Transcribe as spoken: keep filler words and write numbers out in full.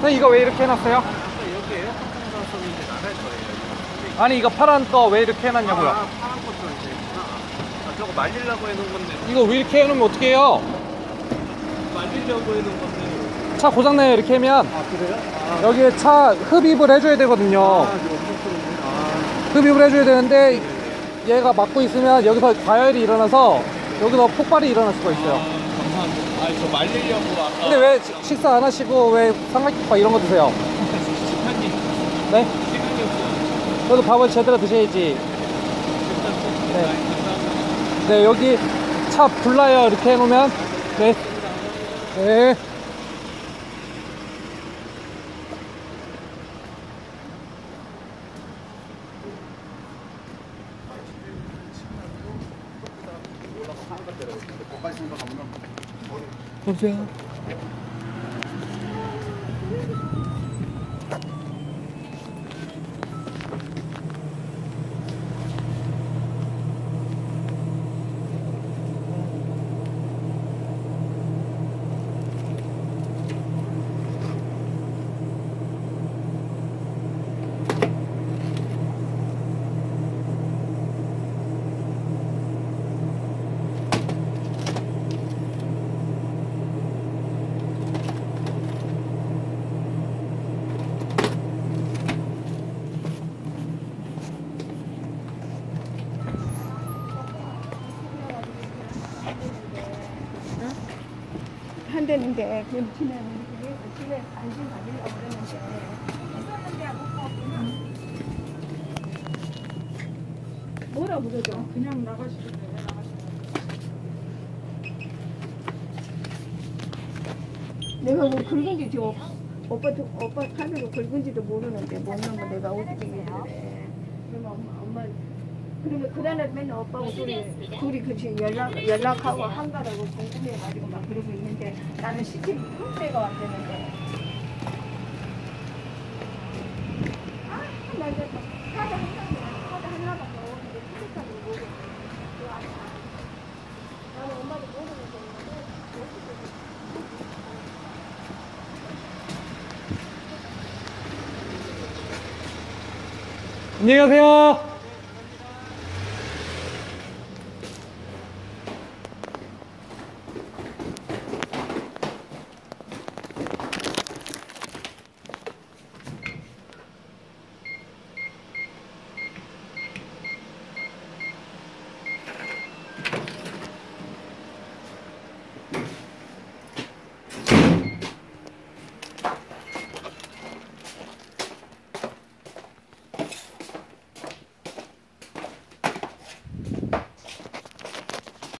이거 왜 이렇게 해놨어요? 여기 에어컨 공사서는 이제 나갈 거예요. 아니 이거 파란 거 왜 이렇게 해놨냐고요? 아, 파란 것도 이제 있구나. 아, 저거 말리려고 해놓은 건데. 이거 왜 이렇게 해놓으면 어떻게 해요? 말리려고 해놓은 건데. 차 고장나요 이렇게 하면. 아, 그래요? 아, 여기에 차 흡입을 해줘야 되거든요. 아, 이거 엄청 크네. 아, 흡입을 해줘야 되는데 얘가 막고 있으면 여기서 과열이 일어나서 여기서 폭발이 일어날 수가 있어요. 아, 감사합니다. 아니, 저 말리려고 아까. 근데 왜 식사 안 하시고 왜 삼각김밥 이런 거 드세요? 시간이. 네? 시간이 없어요. 그래도 밥을 제대로 드셔야지. 네. 네, 여기 차 불나요 이렇게 해놓으면. 네. 네. 여보세요? 한대는데 그 집에 집에 관심 가지려고 그러는데 있었는데 못 봤구나. 뭐라 그러죠? 그냥 나가시던데 왜 나가시던데? 내가 뭐 긁은지 저 오빠 오빠 카드로 긁은지도 모르는데 먹는 거 내가 어떻게 그래? 그러면 엄마 엄마 그러면 그날에 맨날 오빠하고 둘이 둘이 그치 연락 연락하고 한가라고 궁금해가지고 막 그러고 있는데 나는 시키면 흠때가 왔대는데 아 맞아 카드 한 장이야 카드 하나밖에 없는데 티켓카드 모르겠어 그거 아니야 나는 엄마도 모르는데 안녕히 가세요.